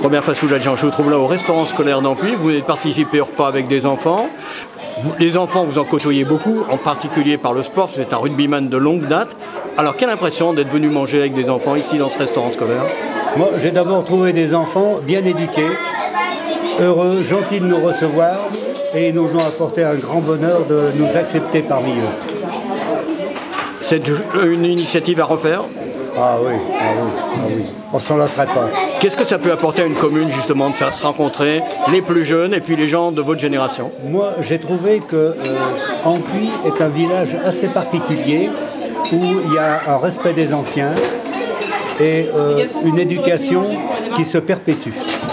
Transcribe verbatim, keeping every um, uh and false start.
Première Fast Food Agent, je vous trouve là au restaurant scolaire d'Ampuis. Vous venez de participer au repas avec des enfants. Vous, les enfants, vous en côtoyez beaucoup, en particulier par le sport. Vous êtes un rugbyman de longue date. Alors, quelle impression d'être venu manger avec des enfants ici dans ce restaurant scolaire? Moi, j'ai d'abord trouvé des enfants bien éduqués, heureux, gentils de nous recevoir, et ils nous ont apporté un grand bonheur de nous accepter parmi eux. C'est une initiative à refaire? Ah oui, ah oui, ah oui. On s'en lasserait pas. Qu'est-ce que ça peut apporter à une commune, justement, de faire se rencontrer les plus jeunes et puis les gens de votre génération? Moi, j'ai trouvé que euh, Ampuis est un village assez particulier où il y a un respect des anciens et euh, une éducation qui se perpétue.